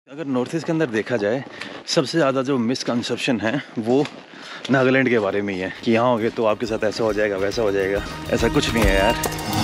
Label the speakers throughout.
Speaker 1: अगर north east के अंदर देखा जाए सबसे ज़्यादा जो मिसकंसेप्शन है वो नागालैंड के बारे में ही है कि यहाँ होगे तो आपके साथ ऐसा हो जाएगा वैसा हो जाएगा। ऐसा कुछ नहीं है यार।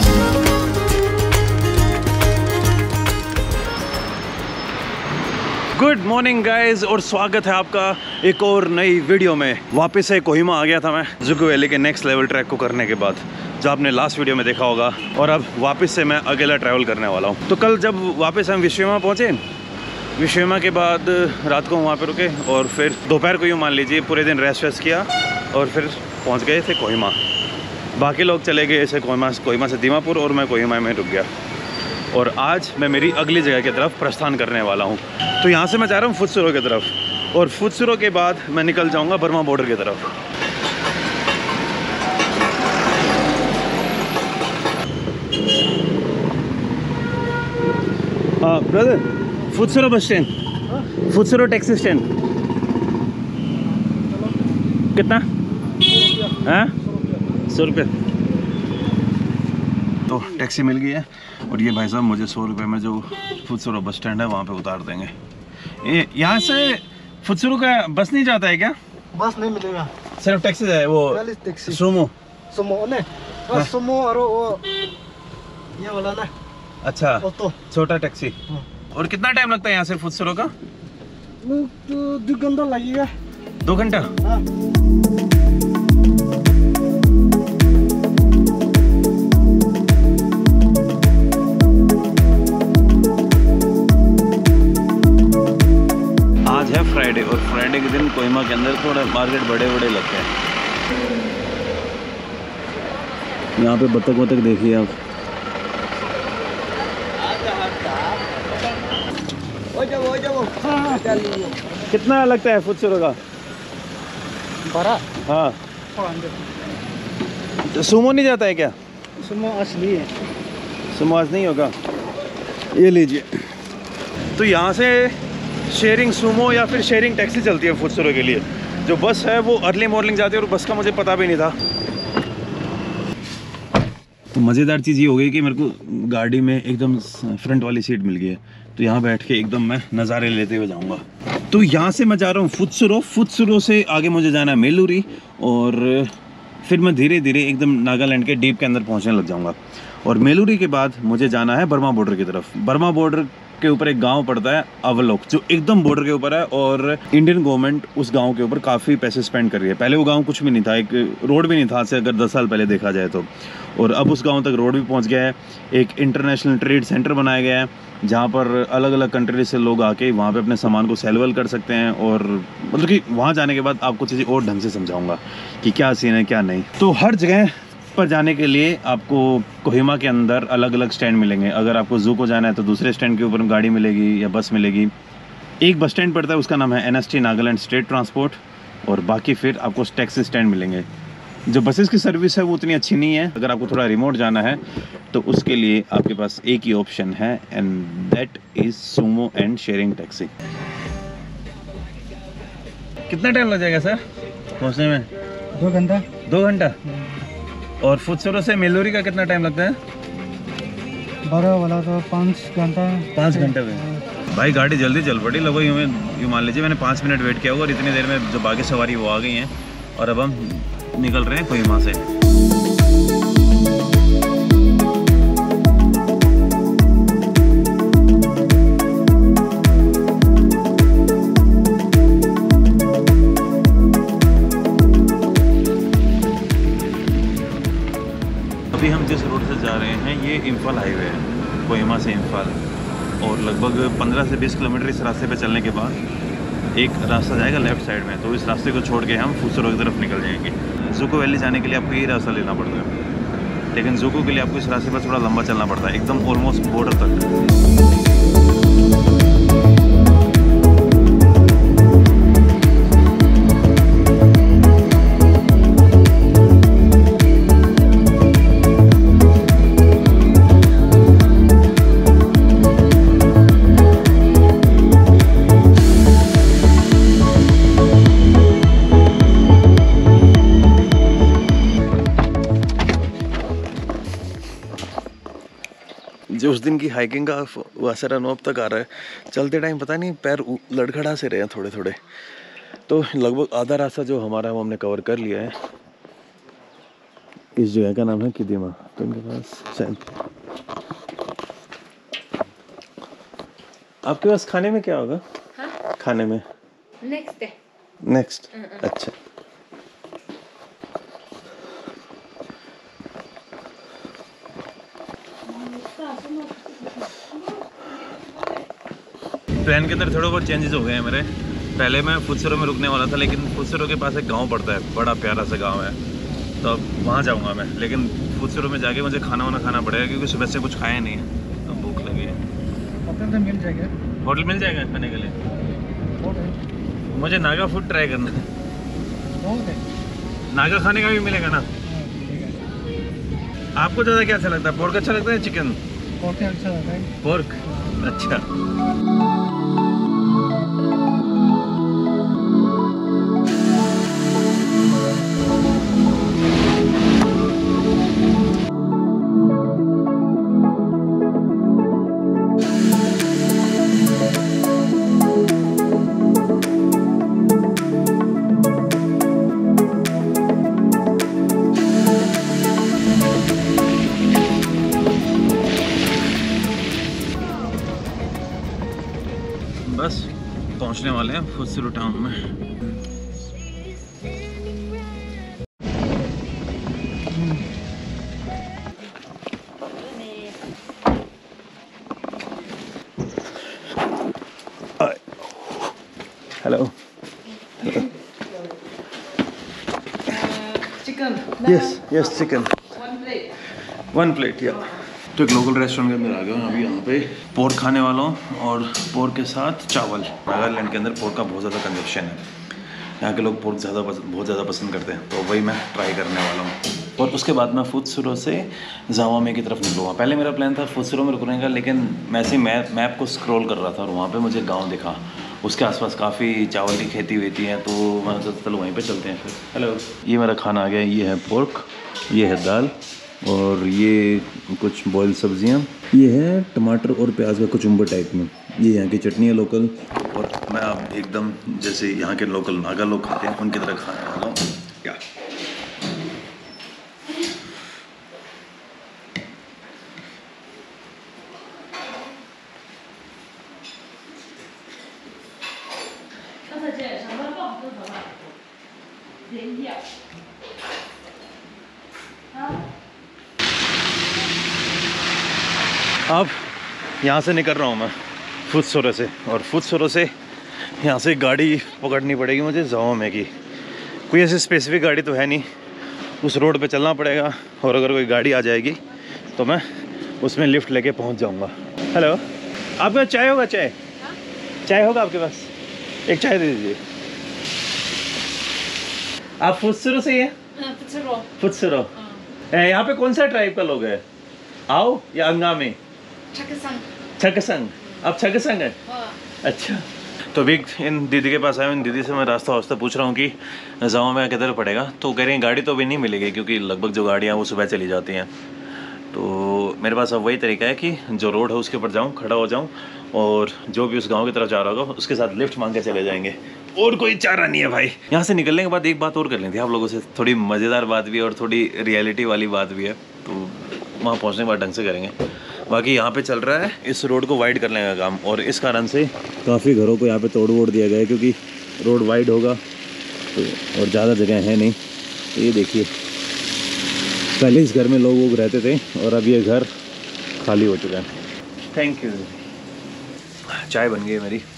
Speaker 1: गुड मॉर्निंग गाइज और स्वागत है आपका एक और नई वीडियो में। वापस से कोहिमा आ गया था मैं जुको वैली के नेक्स्ट लेवल ट्रैक को करने के बाद, जो आपने लास्ट वीडियो में देखा होगा। और अब वापस से मैं अकेला ट्रैवल करने वाला हूँ। तो कल जब वापस हम विश्वमा पहुँचे, विश्वमा के बाद रात को वहाँ पे रुके और फिर दोपहर को यूँ मान लीजिए पूरे दिन रेस्ट किया और फिर पहुँच गए थे कोहिमा। बाकी लोग चले गए ऐसे कोहिमा से दीमापुर और मैं कोहिमा में रुक गया। और आज मैं मेरी अगली जगह की तरफ प्रस्थान करने वाला हूँ। तो यहाँ से मैं जा रहा हूँ फुत्सुरो की तरफ और फुत्सुरो के बाद मैं निकल जाऊँगा बर्मा बॉर्डर की तरफ। हाँ brother, फुत्सुरो bus stand, फुत्सुरो taxi stand कितना? हाँ 100 रुपये। तो टैक्सी मिल गई है और ये भाई साहब मुझे 100 रुपये में जो फुत्सुरो बस स्टैंड है वहाँ पे उतार देंगे। यहाँ से फुत्सुरो का बस नहीं जाता है क्या?
Speaker 2: बस नहीं मिलेगा,
Speaker 1: सिर्फ टैक्सी है वो
Speaker 2: टैक्सी।
Speaker 1: सुमो
Speaker 2: ने सुमो और वो ये वाला ना। अच्छा तो
Speaker 1: छोटा टैक्सी। और कितना टाइम लगता है यहाँ से फुत्सुरो का?
Speaker 2: 2 घंटा लगेगा।
Speaker 1: 2 घंटा?
Speaker 2: हाँ।
Speaker 1: आज है फ्राइडे और फ्राइडे के दिन कोहिमा के अंदर थोड़ा मार्केट बड़े लगते हैं। यहाँ पे बतख देखिए आप। कितना लगता है फुत्सुरो का?
Speaker 2: 12।
Speaker 1: हाँ। तो सुमो नहीं जाता है क्या?
Speaker 2: सुमो असली है।
Speaker 1: सुमो आज नहीं होगा। ये लीजिए। तो यहाँ से शेयरिंग सुमो या फिर शेयरिंग टैक्सी चलती है फुत्सुरो के लिए। जो बस है वो अर्ली मॉर्निंग जाती है और बस का मुझे पता भी नहीं था। तो मज़ेदार चीज़ ये हो गई कि मेरे को गाड़ी में एकदम फ्रंट वाली सीट मिल गई है। तो यहाँ बैठ के एकदम मैं नज़ारे लेते हुए जाऊँगा। तो यहाँ से मैं जा रहा हूँ फुत्सुरो। फुत्सुरो से आगे मुझे जाना है मेलुरी और फिर मैं धीरे धीरे एकदम नागालैंड के डीप के अंदर पहुँचने लग जाऊँगा। और मेलुरी के बाद मुझे जाना है बर्मा बॉर्डर की तरफ। बर्मा बॉर्डर के ऊपर एक गांव पड़ता है अवलोक, जो एकदम बॉर्डर के ऊपर है और इंडियन गवर्नमेंट उस गांव के ऊपर काफ़ी पैसे स्पेंड कर रही है। पहले वो गांव कुछ भी नहीं था, एक रोड भी नहीं था से अगर 10 साल पहले देखा जाए तो। और अब उस गांव तक रोड भी पहुंच गया है। एक इंटरनेशनल ट्रेड सेंटर बनाया गया है जहां पर अलग अलग कंट्री से लोग आके वहां पे अपने सामान को सेल कर सकते हैं। और मतलब कि वहाँ जाने के बाद आपको चीज़ें और ढंग से समझाऊँगा कि क्या सीन है क्या नहीं। तो हर जगह पर जाने के लिए आपको कोहिमा के अंदर अलग अलग स्टैंड मिलेंगे। अगर आपको जू को जाना है तो दूसरे स्टैंड के ऊपर गाड़ी मिलेगी या बस मिलेगी। एक बस स्टैंड पड़ता है, उसका नाम है NST नागालैंड स्टेट ट्रांसपोर्ट। और बाकी फिर आपको टैक्सी स्टैंड मिलेंगे। जो बसेस की सर्विस है वो उतनी अच्छी नहीं है। अगर आपको थोड़ा रिमोट जाना है तो उसके लिए आपके पास एक ही ऑप्शन है and that is Sumo and sharing taxi. कितना टाइम लग जाएगा सर पहुँचने में?
Speaker 2: 2 घंटा।
Speaker 1: 2 घंटा। और फुत्सुरो से मेलुरी का कितना टाइम लगता है?
Speaker 2: 12 वाला तो 5 घंटा।
Speaker 1: 5 घंटे में भाई गाड़ी जल्दी चल पड़ी। लगभग यूँ मान लीजिए मैंने 5 मिनट वेट किया होगा और इतनी देर में जो बाकी सवारी वो आ गई हैं और अब हम निकल रहे हैं कोहिमा से। अभी हम जिस रोड से जा रहे हैं ये इम्फाल हाईवे है, कोहिमा से इम्फाल। और लगभग 15 से 20 किलोमीटर इस रास्ते पे चलने के बाद एक रास्ता जाएगा लेफ़्ट साइड में। तो इस रास्ते को छोड़ के हम फुत्सुरो की तरफ निकल जाएंगे। जुको वैली जाने के लिए आपको ये रास्ता लेना पड़ता है, लेकिन जुको के लिए आपको इस रास्ते पर थोड़ा लंबा चलना पड़ता है, एकदम ऑलमोस्ट बॉर्डर तक। जो उस दिन की हाइकिंग का वो असर है अब तक आ रहा है। चलते टाइम पता नहीं पैर लड़खड़ा से रहे हैं थोड़े थोड़े। तो लगभग आधा रास्ता जो हमारा है वो हमने कवर कर लिया है। इस जगह का नाम है किदिमा। तो इनके पास शायद आपके पास खाने में क्या होगा? हाँ? खाने में
Speaker 3: नेक्स्ट है।
Speaker 1: नेक्स्ट अच्छा। प्लान के अंदर थोड़े बहुत चेंजेस हो गए हैं मेरे। पहले मैं फुटसरो में रुकने वाला था, लेकिन फुटसरो के पास एक गांव पड़ता है, बड़ा प्यारा सा गांव है, तो अब वहाँ जाऊँगा मैं। लेकिन फुटसरो में जाके मुझे खाना वाना खाना पड़ेगा क्योंकि सुबह से कुछ खाया नहीं है, तो भूख लगी है।
Speaker 2: होटल तो मिल जाएगा।
Speaker 1: होटल मिल जाएगा खाने के लिए? मुझे नागा फूड ट्राई करना है। नागा खाने का भी मिलेगा ना? आपको ज़्यादा क्या अच्छा लगता है, पोर्क अच्छा लगता है चिकन?
Speaker 2: पोर्क अच्छा लगता है।
Speaker 1: पोर्क अच्छा। बस पहुंचने वाले हैं फुटसरो टाउन में। Hello.
Speaker 3: Chicken.
Speaker 1: Yes chicken. One plate या। तो एक लोकल रेस्टोरेंट के अंदर आ गया हूँ अभी। यहाँ पे पोर्क खाने वाला हूँ और पोर्क के साथ चावल। नागालैंड के अंदर पोर्क का बहुत ज़्यादा कंजप्शन है, यहाँ के लोग पोर्क बहुत ज़्यादा पसंद करते हैं, तो वही मैं ट्राई करने वाला हूँ। और उसके बाद मैं फुटसरो से जावामे की तरफ निकलूँगा। पहले मेरा प्लान था फुटसरो में रुकने का, लेकिन मैं ऐसे मैप को स्क्रॉल कर रहा था और वहाँ पर मुझे गाँव दिखा, उसके आसपास काफ़ी चावल की खेती होती है, तो मैं सोचा चलो वहीं पे चलते हैं फिर। हेलो, ये मेरा खाना आ गया। ये है पोर्क, ये है दाल, और ये कुछ बॉयल सब्जियां, ये है टमाटर और प्याज का कुचुम्बर टाइप में, ये यहाँ की चटनी है लोकल। और मैं अब एकदम जैसे यहाँ के लोकल नागा लोग खाते हैं उनकी तरह खाने वाला हूँ। क्या अब यहाँ से निकल रहा हूँ मैं फुटसरो से, और फुटसरो से यहाँ से गाड़ी पकड़नी पड़ेगी मुझे जावामे की। कोई ऐसी स्पेसिफिक गाड़ी तो है नहीं, उस रोड पे चलना पड़ेगा, और अगर कोई गाड़ी आ जाएगी तो मैं उसमें लिफ्ट लेके पहुँच जाऊँगा। हेलो, आपके पास चाय होगा? चाय होगा आपके पास? एक चाय दे दीजिए। आप फुटसरो से ही हैं? फुटसरो। यहाँ पे कौन सा ट्राइब का लोग है? आओ या अंगामी? छकसंग। आप छकसंग है? अच्छा। तो अभी इन दीदी के पास आया, इन दीदी से मैं रास्ता पूछ रहा हूँ कि जावामे किधर पड़ेगा, तो कह रहे हैं गाड़ी तो अभी नहीं मिलेगी क्योंकि लगभग जो गाड़ियाँ वो सुबह चली जाती हैं। तो मेरे पास अब वही तरीका है कि जो रोड है उसके ऊपर जाऊँ, खड़ा हो जाऊँ, और जो भी उस गाँव की तरफ जा रहा होगा उसके साथ लिफ्ट मांग के चले जाएंगे, और कोई चारा नहीं है भाई। यहाँ से निकलने के बाद एक बात और कर लें थी आप लोगों से, थोड़ी मज़ेदार बात भी है और थोड़ी रियलिटी वाली बात भी है, तो वहाँ पहुँचने के बाद ढंग से करेंगे। बाकी यहाँ पे चल रहा है इस रोड को वाइड करने का काम, और इस कारण से काफ़ी घरों को यहाँ पे तोड़ वोड़ दिया गया है, क्योंकि रोड वाइड होगा तो, और ज़्यादा जगह है नहीं। तो ये देखिए, पहले इस घर में लोग रहते थे और अब ये घर खाली हो चुका है। Thank you. चाय बन गई है मेरी।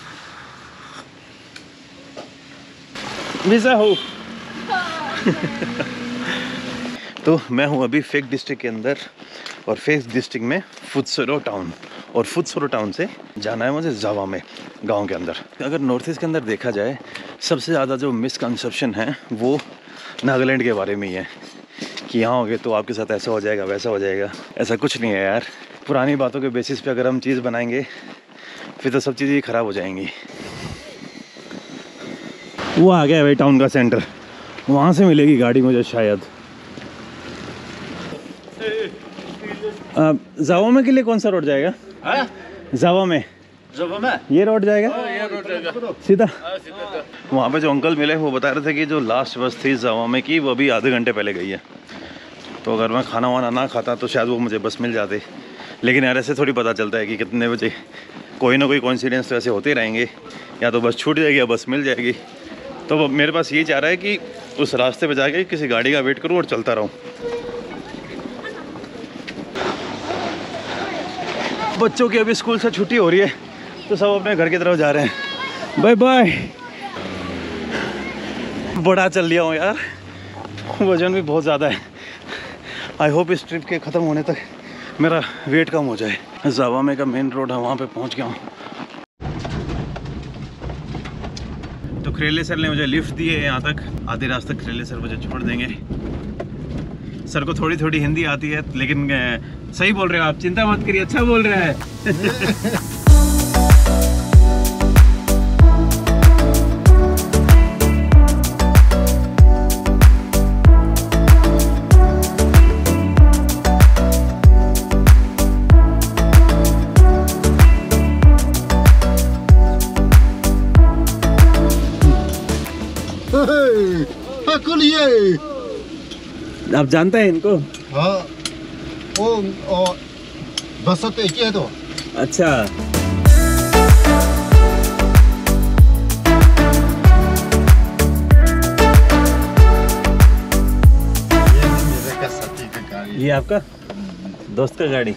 Speaker 1: वीज़ा हो। तो मैं हूँ अभी फेक डिस्ट्रिक्ट के अंदर, और फेक डिस्ट्रिक्ट में फुटसरो टाउन, और फुटसरो टाउन से जाना है मुझे जावामे गांव के अंदर। अगर नॉर्थ ईस्ट के अंदर देखा जाए, सबसे ज़्यादा जो मिसकंसेप्शन है वो नागालैंड के बारे में ही है कि यहाँ होगे तो आपके साथ ऐसा हो जाएगा, वैसा हो जाएगा। ऐसा कुछ नहीं है यार। पुरानी बातों के बेसिस पे अगर हम चीज़ बनाएंगे फिर तो सब चीज़ें ही ख़राब हो जाएंगी। वो आ गया भाई टाउन का सेंटर, वहाँ से मिलेगी गाड़ी मुझे शायद। जावा में के लिए कौन सा रोड जाएगा? जावा में ये रोड जाएगा सीधा। वहाँ पे जो अंकल मिले वो बता रहे थे कि जो लास्ट बस थी जावा में की वो अभी आधे घंटे पहले गई है। तो अगर मैं खाना वाना ना खाता तो शायद वो मुझे बस मिल जाती, लेकिन यार ऐसे थोड़ी पता चलता है कि कितने बजे। कोई ना कोई कोइंसिडेंस तो ऐसे होते रहेंगे, या तो बस छूट जाएगी या बस मिल जाएगी। तो मेरे पास ये चाह रहा है कि उस रास्ते पे जाके किसी गाड़ी का वेट करूँ और चलता रहूँ। बच्चों की अभी स्कूल से छुट्टी हो रही है तो सब अपने घर की तरफ जा रहे हैं। Bye bye. बड़ा चल लिया हूँ यार, वजन भी बहुत ज़्यादा है। आई होप इस ट्रिप के ख़त्म होने तक मेरा वेट कम हो जाए। जावा में का मेन रोड है, वहाँ पे पहुँच गया हूँ। तो खरेले सर ने मुझे लिफ्ट दी है यहाँ तक। आधे रास्ते खरेले सर मुझे छोड़ देंगे। सर को थोड़ी थोड़ी हिंदी आती है, लेकिन सही बोल रहे हो आप, चिंता मत करिए, अच्छा बोल रहा है। आप जानते हैं इनको?
Speaker 2: हाँ, वो बस तो एक ही है तो।
Speaker 1: अच्छा, ये आपका दोस्त का गाड़ी?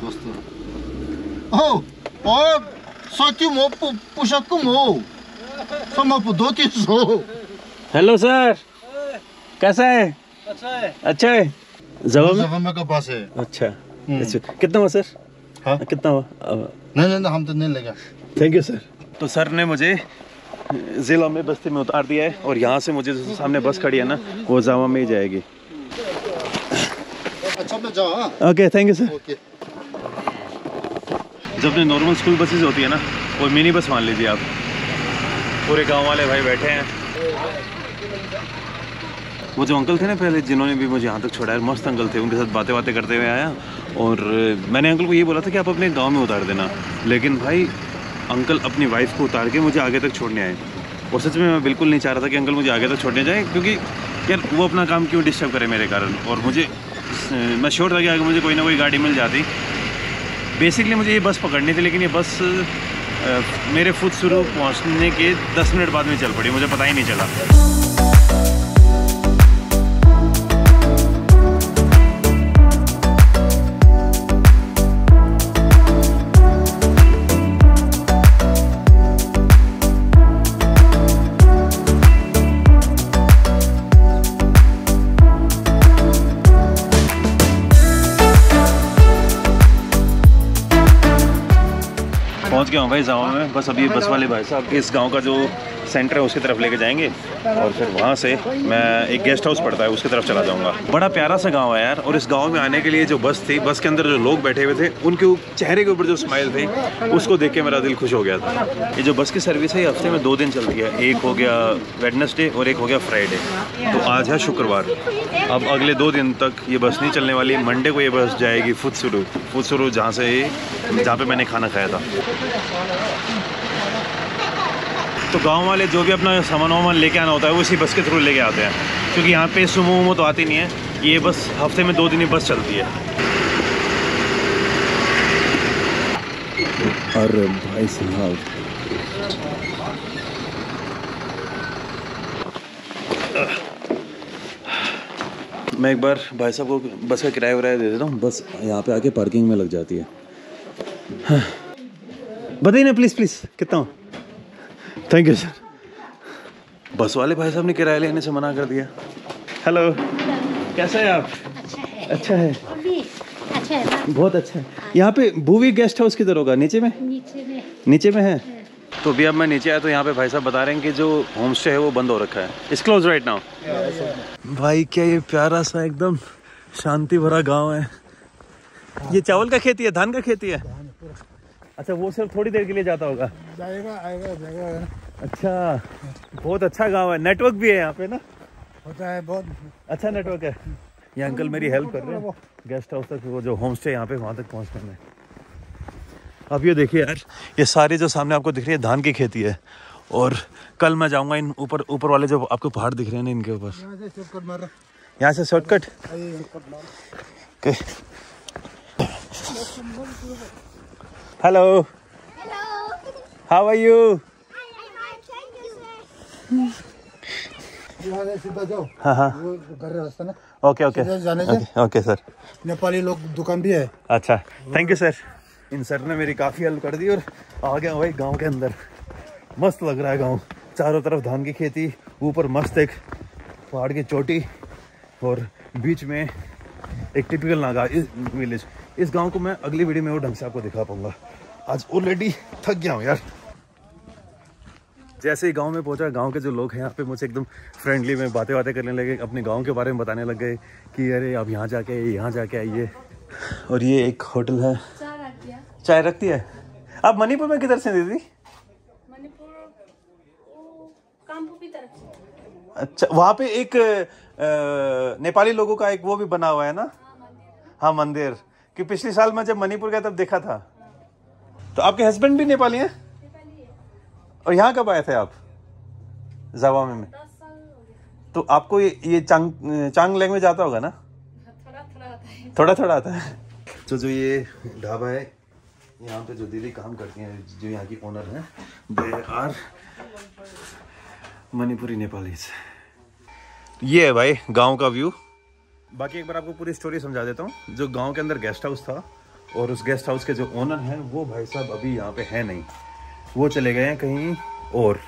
Speaker 2: ओ सच्ची मो पुशक को मो समा पु 2-300।
Speaker 1: हेलो सर, कैसा है? अच्छा है।
Speaker 2: जावा में का पास है।
Speaker 1: अच्छा, कितना हुआ सर?
Speaker 2: हाँ?
Speaker 1: कितना हुआ?
Speaker 2: नहीं हम तो नहीं लेगा।
Speaker 1: Thank you sir. तो सर ने मुझे जिला में बस्ती में उतार दिया है और यहाँ से मुझे जो सामने बस खड़ी है ना, वो जावा में ही जाएगी।
Speaker 2: अच्छा मैं जाओ।
Speaker 1: Okay, thank you sir.
Speaker 2: Okay.
Speaker 1: जब अपनी नॉर्मल स्कूल बसेज होती है ना, वो मिनी बस मान लीजिए आप। पूरे गांव वाले भाई बैठे हैं। वो जो अंकल थे ना पहले, जिन्होंने भी मुझे यहाँ तक छोड़ा, मस्त अंकल थे। उनके साथ बातें करते हुए आया और मैंने अंकल को ये बोला था कि आप अपने गांव में उतार देना, लेकिन भाई अंकल अपनी वाइफ को उतार के मुझे आगे तक छोड़ने आए। और सच में मैं बिल्कुल नहीं चाह रहा था कि अंकल मुझे आगे तक छोड़ने जाए, क्योंकि यार वो अपना काम क्यों डिस्टर्ब करे मेरे कारण। और मैं श्योर था कि आगे मुझे कोई ना कोई गाड़ी मिल जाती। बेसिकली मुझे ये बस पकड़नी थी, लेकिन ये बस मेरे फुत्सुरू पहुँचने के 10 मिनट बाद में चल पड़ी, मुझे पता ही नहीं चला। पहुंच गया हूँ भाई जावा में। बस अभी बस वाले भाई साहब इस गांव का जो सेंटर है उसकी तरफ लेके जाएंगे और फिर वहाँ से मैं एक गेस्ट हाउस पड़ता है उसकी तरफ चला जाऊँगा। बड़ा प्यारा सा गांव है यार। और इस गांव में आने के लिए जो बस थी, बस के अंदर जो लोग बैठे हुए थे, उनके चेहरे के ऊपर जो स्माइल थी, उसको देख के मेरा दिल खुश हो गया था। ये जो बस की सर्विस है ये हफ्ते में 2 दिन चलती है। एक हो गया वेडनेसडे और एक हो गया फ्राइडे। तो आज है शुक्रवार। अब अगले 2 दिन तक ये बस नहीं चलने वाली। मंडे को ये बस जाएगी फुत्सुरू, जहाँ पे मैंने खाना खाया था। तो गांव वाले जो भी अपना सामान लेके आना होता है वो इसी बस के थ्रू लेके आते हैं, क्योंकि यहाँ पे सुमो तो आती नहीं है। ये बस हफ्ते में 2 दिन ही बस चलती है। अरे भाई साहब, मैं एक बार भाई साहब को बस का किराया दे देता हूँ। बस यहाँ पे आके पार्किंग में लग जाती है। हाँ। बताइए ना प्लीज़ कितना हो? Thank you sir. बस वाले भाई साहब ने किराया लेने से मना कर दिया। हेलो, कैसा है आप? अच्छा है। अच्छा है, बहुत अच्छा है। यहाँ पे भूवी गेस्ट हाउस किधर होगा? नीचे में है। तो अभी अब मैं नीचे आया तो यहाँ पे भाई साहब बता रहे हैं कि जो होम स्टे है वो बंद हो रखा है। It's close right now. भाई क्या ये प्यारा सा एकदम शांति भरा गाँव है। ये चावल का खेती है, धान का खेती है? अच्छा, वो सिर्फ थोड़ी देर के लिए जाता होगा? जाएगा। अच्छा, बहुत अच्छा गांव है। नेटवर्क भी है यहाँ पे ना? होता है, बहुत अच्छा नेटवर्क है। ये अंकल मेरी हेल्प कर रहे हैं गेस्ट हाउस तक, वो जो होम स्टे यहाँ पे वहाँ तक पहुँचने में। अब ये देखिए यार, ये सारी जो सामने आपको दिख रही है धान की खेती है, और कल मैं जाऊँगा इन ऊपर वाले जो आपको पहाड़ दिख रहे हैं ना, इनके ऊपर। यहाँ से shortcut. Hello, how are you?
Speaker 2: सीधा जाओ।
Speaker 1: हाँ हाँ,
Speaker 2: वो घर रास्ता ना।
Speaker 1: Okay okay okay sir.
Speaker 2: Nepali लोग दुकान भी है।
Speaker 1: अच्छा, थैंक यू सर। इन सर ने मेरी काफ़ी हेल्प कर दी और आ गया भाई गांव के अंदर। मस्त लग रहा है गांव, चारों तरफ धान की खेती, ऊपर मस्त एक पहाड़ की चोटी, और बीच में एक टिपिकल नागा विलेज। इस गांव को मैं अगली वीडियो में वो ढंग से आपको दिखा पाऊंगा। आज ऑलरेडी थक गया हूँ यार। जैसे ही गांव में पहुंचा, गांव के जो लोग हैं यहाँ पे मुझे एकदम फ्रेंडली में बातें करने लगे, अपने गांव के बारे में बताने लग गए कि अरे आप यहाँ जाके आइए। और ये एक होटल है, चाय रखती है। आप मणिपुर में किधर से दीदी?
Speaker 3: मणिपुर कामपुर की तरफ से।
Speaker 1: अच्छा, वहाँ पे एक नेपाली लोगों का एक वो भी बना हुआ है ना? हाँ, मंदिर। कि पिछले साल मैं जब मणिपुर गया तब देखा था। तो आपके हस्बैंड भी नेपाली हैं? और यहाँ कब आए थे आप? जावा में
Speaker 3: 10 साल हो गए।
Speaker 1: तो आपको ये चांग लैंग्वेज आता होगा ना? थोड़ा आता है। तो जो ये ढाबा है, यहाँ पे जो दीदी काम करती हैं, जो यहाँ की ओनर हैं, दे आर मणिपुरी नेपालीज। ये है भाई गांव का व्यू। बाकी एक बार आपको पूरी स्टोरी समझा देता हूँ। जो गांव के अंदर गेस्ट हाउस था, और उस गेस्ट हाउस के जो ओनर हैं वो भाई साहब अभी यहाँ पे है नहीं, वो चले गए हैं कहीं और,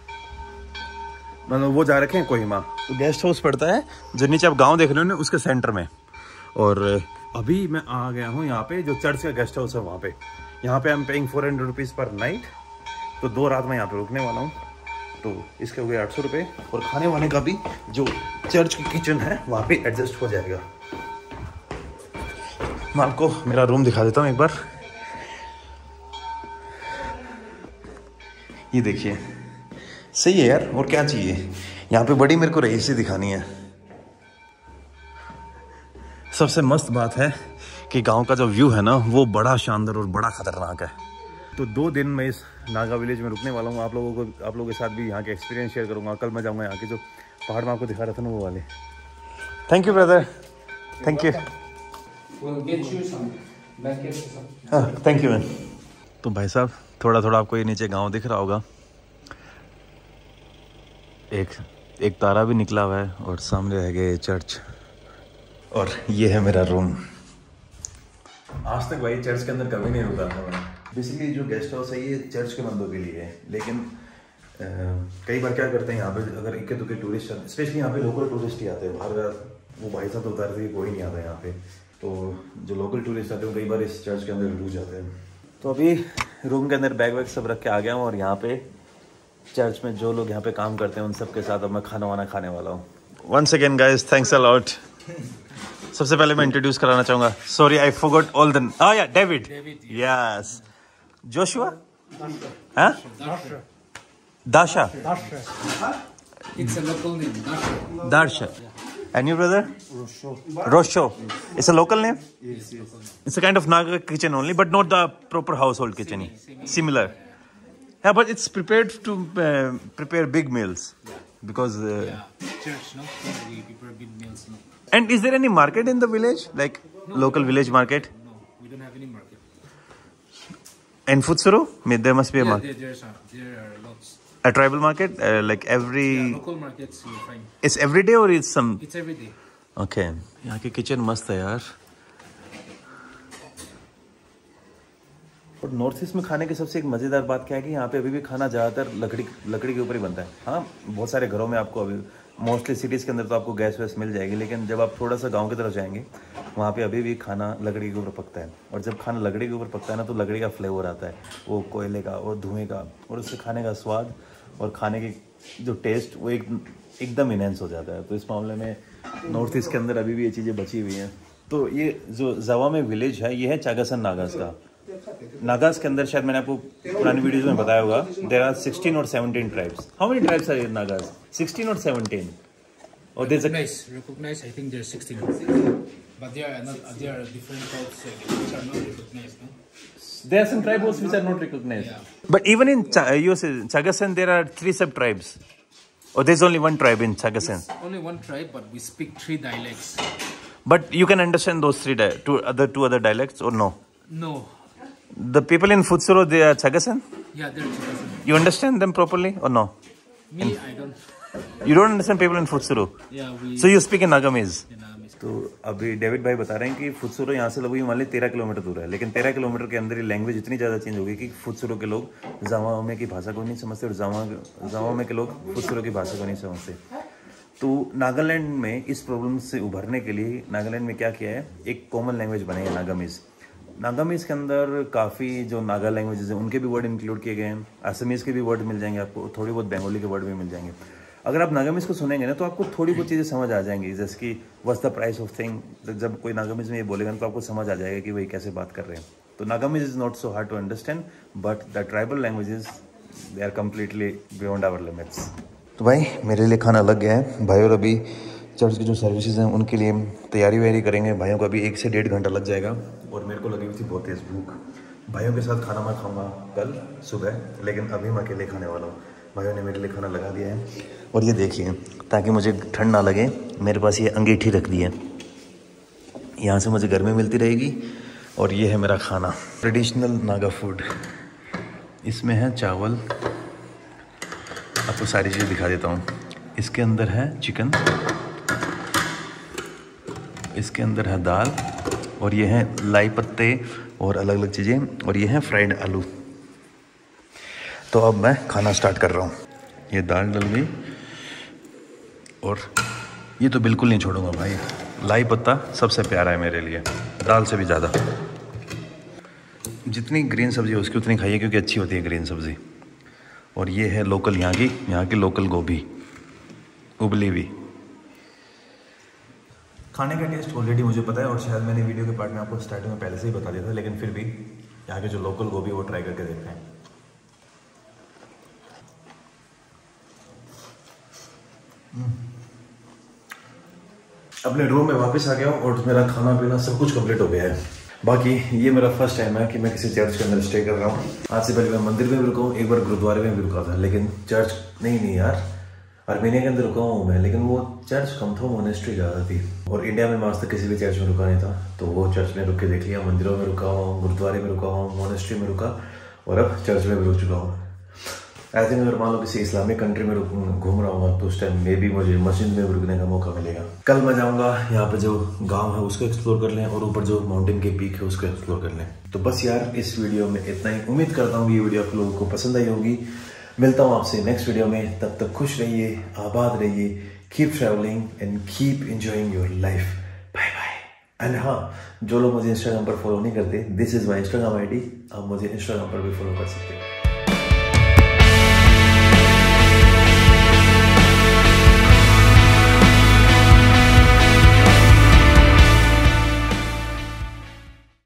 Speaker 1: मतलब वो जा रखे हैं कोहिमा। तो गेस्ट हाउस पड़ता है जो नीचे आप गांव देख रहे हो ना, उसके सेंटर में। और अभी मैं आ गया हूँ यहाँ पे जो चर्च का गेस्ट हाउस है वहाँ पे। यहाँ पे I am paying 400 rupees per night. तो 2 रात मैं यहाँ पे रुकने वाला हूँ। तो इसके हो गए 800 रुपये, और खाने वाने का भी जो चर्च की किचन है वहाँ पे एडजस्ट हो जाएगा। मैं आपको मेरा रूम दिखा देता हूँ एक बार। ये देखिए, सही है यार, और क्या चाहिए। यहाँ पे बड़ी मेरे को रईसी दिखानी है। सबसे मस्त बात है कि गांव का जो व्यू है ना, वो बड़ा शानदार और बड़ा खतरनाक है। तो 2 दिन मैं इस नागा विलेज में रुकने वाला हूँ। आप लोगों के साथ भी यहाँ के एक्सपीरियंस शेयर करूँगा। कल मैं जाऊँगा यहाँ के जो पहाड़ में आपको दिखा रहा था ना, वो वाले। Thank you brother, thank you. Thank you ma'am. तो भाई साहब, थोड़ा आपको ये नीचे गांव दिख रहा होगा। एक तारा भी निकला हुआ है, और सामने रह गए चर्च, और ये है मेरा रूम। आज तक भाई चर्च के अंदर कभी नहीं रुका था मैं। बेसिकली जो गेस्ट हाउस है ये चर्च के बंदों के लिए है, लेकिन कई बार क्या करते हैं यहाँ पे, अगर इक्के दुक्के टूरिस्ट, स्पेशली यहाँ पे लोकल टूरिस्ट ही आते हैं। बाहर वो भाई साहब तो उतारते कोई नहीं आता यहाँ पे। तो जो लोकल टूरिस्ट आते हैं कई बार इस चर्च के अंदर रुक जाते हैं। तो अभी रूम के अंदर बैग वैग सब रख के आ गया हूँ, और यहाँ पे चर्च में जो लोग यहाँ पे काम करते हैं उन सब के साथ अब मैं खाना वाना खाने वाला हूँ। Once again guys, thanks a lot. सबसे पहले मैं इंट्रोड्यूस कराना चाहूँगा, sorry I forgot all the, yeah David, yes, Joshua, हाँ, Dasha,
Speaker 4: It's a local name, Dasha.
Speaker 1: Darsha. And you brother? Rosho. It's a local name?
Speaker 4: Yes.
Speaker 1: It's a kind of Naga kitchen only, but not the proper household kitchen. Similar. Yeah, but it's prepared to prepare big meals. Because...
Speaker 4: Church, no? We prepare big meals, no?
Speaker 1: And is there any market in the village? Like local village market?
Speaker 4: No, we don't have any market.
Speaker 1: And Futsuru? There must be a market.
Speaker 4: There are lots.
Speaker 1: A tribal market? Like every...
Speaker 4: Yeah, local markets you find.
Speaker 1: It's every day or it's some...
Speaker 4: It's every day.
Speaker 1: Okay. यहाँ की kitchen मस्त है यार। और north east में खाने की सबसे एक मज़ेदार बात क्या है कि यहाँ पे अभी भी खाना ज़्यादातर लकड़ी के ऊपर ही बनता है। हाँ, बहुत सारे घरों में आपको अभी मोस्टली सिटीज़ के अंदर तो आपको गैस वैस मिल जाएगी, लेकिन जब आप थोड़ा सा गांव की तरफ जाएंगे वहाँ पे अभी भी खाना लकड़ी के ऊपर पकता है। और जब खाना लकड़ी के ऊपर पकता है ना, तो लकड़ी का फ्लेवर आता है, वो कोयले का और धुएँ का, और उससे खाने का स्वाद और खाने की जो टेस्ट वो एकदम इनहेंस हो जाता है। तो इस मामले में नॉर्थ ईस्ट के अंदर अभी भी ये चीज़ें बची हुई हैं। तो ये जो जावा में विलेज है, ये है चागासन नागास का। नागास के अंदर शायद मैंने आपको पुरानी वीडियोस में बताया होगा, देयर आर 16 और 17 tribes. How many tribes are in Nagas? 16 और 17? Or there's a
Speaker 4: Recognize, I think there's 16. But there are different tribes which are not recognized, no?
Speaker 1: there are some tribes which are not recognized.
Speaker 4: Yeah.
Speaker 1: But even in Chagasan, there are 3 sub-tribes. Or there's only one tribe in Chagasan.
Speaker 4: It's only one tribe, but we speak 3 dialects.
Speaker 1: But you can understand those two other dialects or no?
Speaker 4: No.
Speaker 1: The people in Futsuro, they are Chagasan?
Speaker 4: Yeah, they're Chagasan.
Speaker 1: You understand them properly or no?
Speaker 4: Me, I don't.
Speaker 1: You don't understand people in Futsuro?
Speaker 4: Yeah, we...
Speaker 1: So you speak in Nagamese?
Speaker 4: Yeah, Nagamese.
Speaker 1: तो अभी David भाई बता रहे हैं कि फुत्सुरो यहाँ से लगभग मान ली 13 किलोमीटर दूर है, लेकिन 13 किलोमीटर के अंदर ही लैंग्वेज इतनी ज़्यादा चेंज हो गई कि फुत्सुरो के लोग जावामे की भाषा को नहीं समझते और जावामे के लोग फुत्सुरो की भाषा को नहीं समझते। तो नागालैंड में इस प्रॉब्लम से उभरने के लिए नागालैंड में क्या किया है, एक कॉमन लैंग्वेज बनाई है नागामीज़। नागामीज़ के अंदर काफ़ी जो नागा लैंग्वेजेस हैं उनके भी वर्ड इंक्लूड किए गए हैं, असमीज़ के भी वर्ड मिल जाएंगे आपको, थोड़ी बहुत बंगाली के वर्ड भी मिल जाएंगे। अगर आप नागामीज़ को सुनेंगे ना तो आपको थोड़ी बहुत चीज़ें समझ आ जाएंगी, जैसे कि what's the price of thing. जब कोई नागामीज़ में ये बोलेगा ना तो आपको समझ आ जाएगा कि वही कैसे बात कर रहे हैं। तो Nagamese is not so hard to understand, but the tribal languages they are completely beyond our limits. तो भाई मेरे लिए खाना लग गया है, भाई और अभी चर्च की जो सर्विसेज हैं उनके लिए तैयारी वैयारी करेंगे। भाइयों को अभी 1 से 1.5 घंटा लग जाएगा और मेरे को लगी हुई थी बहुत तेज़ भूख। भाइयों के साथ खाना मैं खाऊंगा कल सुबह, लेकिन अभी मैं अकेले खाने वाला हूँ। भाइयों ने मेरे लिए खाना लगा दिया है और ये देखिए, ताकि मुझे ठंड ना लगे मेरे पास ये अंगीठी रख दी है, यहाँ से मुझे गर्मी मिलती रहेगी। और ये है मेरा खाना, ट्रेडिशनल नागा फूड। इसमें है चावल, आपको सारी चीज़ें दिखा देता हूँ। इसके अंदर है चिकन, इसके अंदर है दाल, और ये है लाई पत्ते और अलग अलग चीज़ें, और ये है फ्राइड आलू। तो अब मैं खाना स्टार्ट कर रहा हूँ। ये दाल डल गई और ये तो बिल्कुल नहीं छोड़ूंगा भाई, लाई पत्ता सबसे प्यारा है मेरे लिए, दाल से भी ज़्यादा। जितनी ग्रीन सब्ज़ी है उसकी उतनी खाइए, क्योंकि अच्छी होती है ग्रीन सब्ज़ी। और ये है लोकल यहाँ की लोकल गोभी उबली हुई। खाने का टेस्ट ऑलरेडी मुझे पता है और शायद मैंने वीडियो के पार्ट में आपको स्टार्टिंग में पहले से ही बता दिया था, लेकिन फिर भी यहाँ के जो लोकल गोभी वो ट्राई करके देखते हैं। अपने रूम में वापस आ गया हूँ और मेरा खाना पीना सब कुछ कंप्लीट हो गया है। बाकी ये मेरा फर्स्ट टाइम है कि मैं किसी चर्च के अंदर स्टे कर रहा हूँ। आज से पहले मैं मंदिर में भी रुका हूँ, एक बार गुरुद्वारे में भी रुका था, लेकिन चर्च नहीं यार, आर्मेनिया के अंदर रुका हूँ मैं, लेकिन वो चर्च कम था, मोनेस्ट्री ज़्यादा थी। और इंडिया में मैं आज तक किसी भी चर्च में रुका नहीं था, तो वो चर्च में रुक के देख लिया। मंदिरों में रुका हूँ, गुरुद्वारे में रुका हूँ, मोनेस्ट्री में रुका, और अब चर्च में भी रुक चुका हूँ। आई थिंक अगर मान लो किसी इस्लामिक कंट्री में घूम रहा हूँ तो उस टाइम मे भी मुझे मस्जिद में रुकने का मौका मिलेगा। कल मैं जाऊँगा यहाँ पे जो गांव है उसको एक्सप्लोर कर लें, और ऊपर जो माउंटेन के पीक है उसको एक्सप्लोर कर लें। तो बस यार इस वीडियो में इतना ही। उम्मीद करता हूँ ये वीडियो आप लोगों को पसंद आई होगी। मिलता हूँ आपसे नेक्स्ट वीडियो में, तब तक खुश रहिए, आबाद रहिए, keep travelling and keep enjoying your life. Bye bye. And हाँ, जो लोग मुझे इंस्टाग्राम पर फॉलो नहीं करते, this is my Instagram ID, आप मुझे इंस्टाग्राम पर भी फॉलो कर सकते हैं।